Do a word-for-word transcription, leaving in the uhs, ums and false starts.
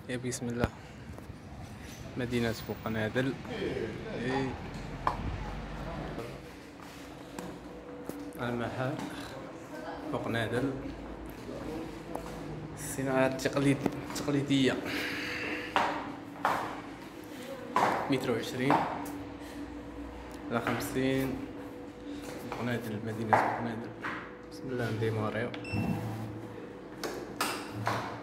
يا بسم الله. مدينة بوقنادل. إيه. المحل بوقنادل. الصناعات التقليد التقليدية. متر وعشرين على خمسين. بوقنادل، مدينة بوقنادل. بسم الله نديماريو.